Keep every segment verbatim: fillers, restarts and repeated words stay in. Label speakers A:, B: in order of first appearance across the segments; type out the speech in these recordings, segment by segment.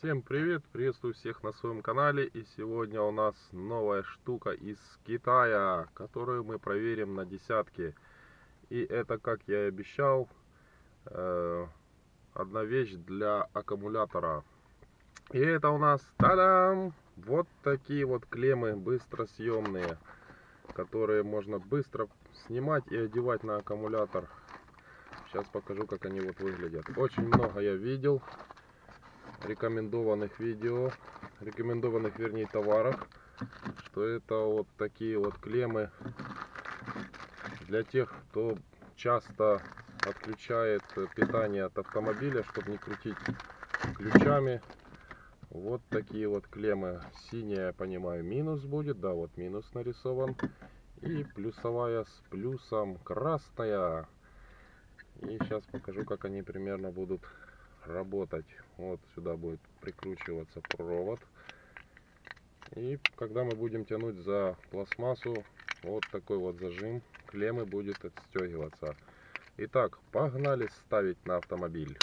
A: Всем привет, приветствую всех на своем канале. И сегодня у нас новая штука из Китая, которую мы проверим на десятки. И это, как я и обещал, э, одна вещь для аккумулятора. И это у нас, та-дам, вот такие вот клеммы быстросъемные, которые можно быстро снимать и одевать на аккумулятор. Сейчас покажу, как они вот выглядят. Очень много я видел рекомендованных видео, рекомендованных, вернее, товарах, что это вот такие вот клеммы для тех, кто часто отключает питание от автомобиля, чтобы не крутить ключами. Вот такие вот клеммы. Синяя, я понимаю, минус будет, да, вот минус нарисован, и плюсовая с плюсом красная. И сейчас покажу, как они примерно будут работать. Вот сюда будет прикручиваться провод, и когда мы будем тянуть за пластмассу, вот такой вот зажим клеммы будет отстегиваться. Итак, погнали ставить на автомобиль.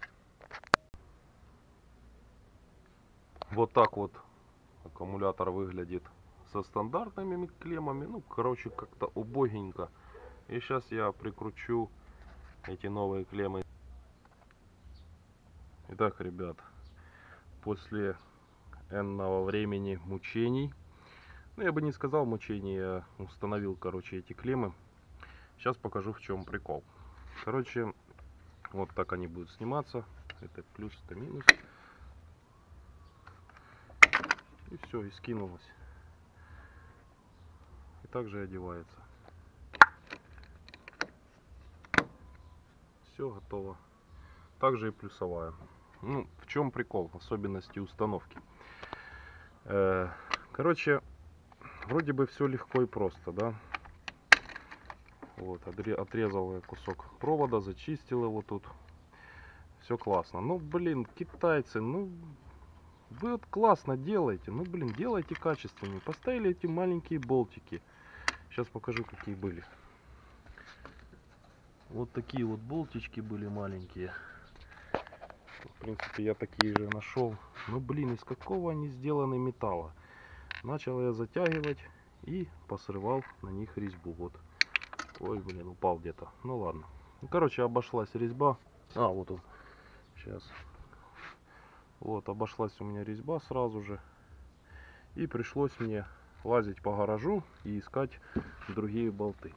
A: Вот так вот аккумулятор выглядит со стандартными клеммами. Ну, короче, как-то убогенько. И сейчас я прикручу эти новые клеммы. Итак, ребят, после энного времени мучений, ну, я бы не сказал мучений, я установил, короче, эти клеммы. Сейчас покажу, в чем прикол. Короче, вот так они будут сниматься. Это плюс, это минус. И все, и скинулось. И также одевается. Все готово. Также и плюсовая. Ну, в чем прикол, особенности установки. Э, короче, вроде бы все легко и просто, да. Вот, отрезал я кусок провода, зачистил его тут. Все классно. Ну, блин, китайцы, ну, вы вот классно делаете. Ну, блин, делайте качественнее. Поставили эти маленькие болтики. Сейчас покажу, какие были. Вот такие вот болтички были маленькие. В принципе, я такие же нашел. Ну, блин, из какого они сделаны металла? Начал я затягивать и посрывал на них резьбу. Вот. Ой, блин, упал где-то. Ну, ладно. Ну, короче, обошлась резьба. А, вот он. Сейчас. Вот, обошлась у меня резьба сразу же. И пришлось мне лазить по гаражу и искать другие болты.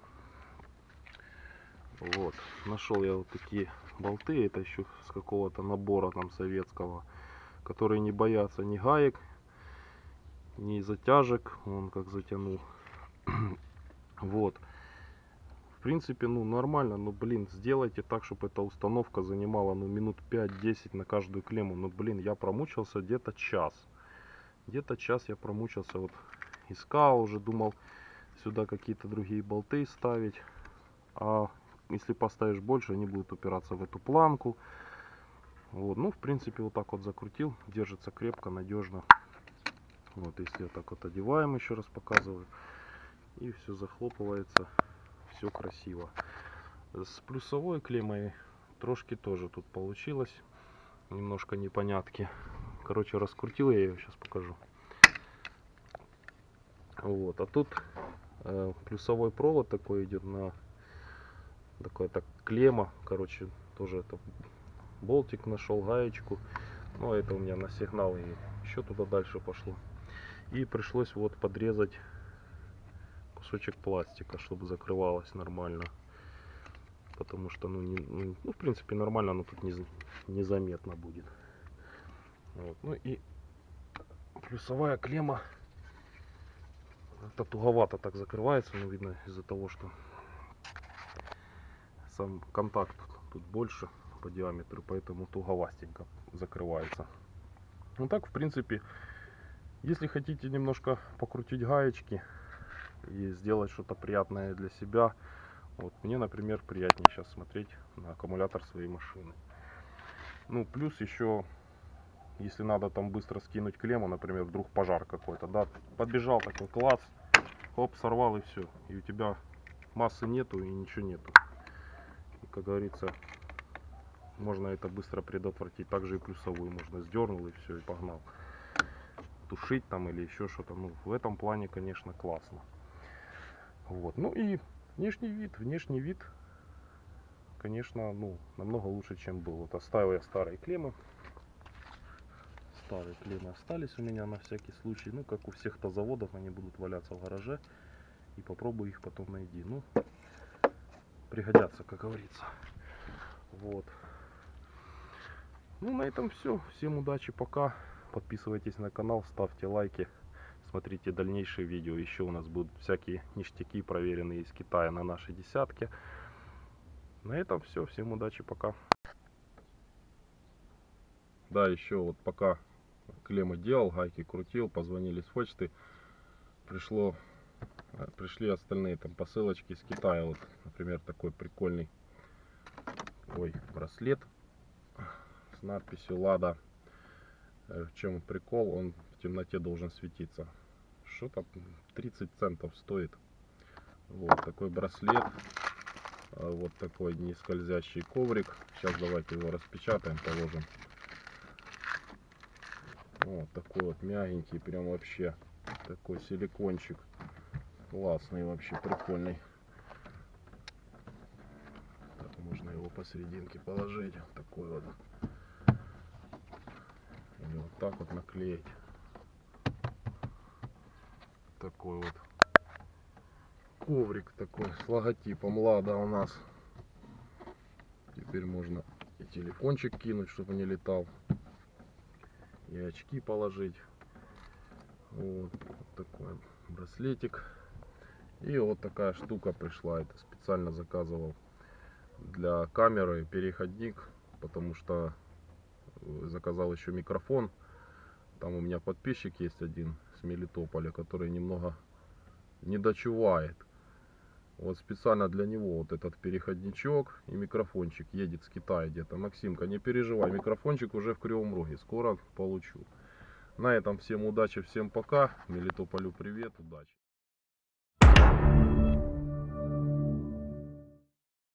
A: Вот, нашел я вот такие болты. Это еще с какого-то набора там советского, которые не боятся ни гаек, ни затяжек. Вон как затянул. Вот. В принципе, ну, нормально. Но, блин, сделайте так, чтобы эта установка занимала, ну, минут пять-десять на каждую клемму. Ну, блин, я промучился где-то час. Где-то час я промучился. Вот искал уже, думал сюда какие-то другие болты ставить. А если поставишь больше, они будут упираться в эту планку. Вот, ну, в принципе, вот так вот закрутил. Держится крепко, надежно. Вот, если вот так вот одеваем, еще раз показываю. И все захлопывается. Все красиво. С плюсовой клеммой трошки тоже тут получилось. Немножко непонятки. Короче, раскрутил я ее, сейчас покажу. Вот, а тут э, плюсовой провод такой идет на такая так клемма. Короче, тоже это болтик нашел, гаечку. Ну, это у меня на сигнал и еще туда дальше пошло. И пришлось вот подрезать кусочек пластика, чтобы закрывалось нормально. Потому что, ну, не, ну, в принципе, нормально, но тут не, незаметно будет. Вот. Ну и плюсовая клемма. Это туговато так закрывается, но видно из-за того, что сам контакт тут больше по диаметру, поэтому туговастенько закрывается. Ну так, в принципе, если хотите немножко покрутить гаечки и сделать что-то приятное для себя, вот мне, например, приятнее сейчас смотреть на аккумулятор своей машины. Ну, плюс еще, если надо там быстро скинуть клемму, например, вдруг пожар какой-то, да, подбежал такой класс, хоп, сорвал и все, и у тебя массы нету и ничего нету. И, как говорится, можно это быстро предотвратить. Также и плюсовую можно сдернул и все, и погнал. Тушить там или еще что-то. Ну, в этом плане, конечно, классно. Вот. Ну и внешний вид. Внешний вид, конечно, ну, намного лучше, чем был. Вот оставил я старые клеммы. Старые клеммы остались у меня на всякий случай. Ну, как у всех тазоводов, они будут валяться в гараже. И попробую их потом найти. Ну, пригодятся, как говорится. Вот. Ну, на этом все. Всем удачи, пока. Подписывайтесь на канал, ставьте лайки. Смотрите дальнейшие видео. Еще у нас будут всякие ништяки, проверенные из Китая на нашей десятке. На этом все. Всем удачи, пока. Да, еще вот пока клеммы делал, гайки крутил, позвонили с почты. Пришло, пришли остальные там посылочки из Китая. Вот, например, такой прикольный ой, браслет с надписью Лада. В чем прикол? Он в темноте должен светиться. Что-то тридцать центов стоит. Вот такой браслет. Вот такой нескользящий коврик. Сейчас давайте его распечатаем, положим. Вот такой вот мягенький, прям вообще такой силикончик. Классный, вообще прикольный. Так, можно его посерединке положить. Такой вот. Или вот так вот наклеить. Такой вот коврик такой с логотипом Лада у нас. Теперь можно и телефончик кинуть, чтобы не летал. И очки положить. Вот, вот такой браслетик. И вот такая штука пришла. Это специально заказывал для камеры переходник, потому что заказал еще микрофон. Там у меня подписчик есть один с Мелитополя, который немного не дочувает. Вот специально для него вот этот переходничок и микрофончик едет с Китая где-то. Максимка, не переживай, микрофончик уже в Кривом Роге, скоро получу. На этом всем удачи, всем пока. Мелитополю привет, удачи.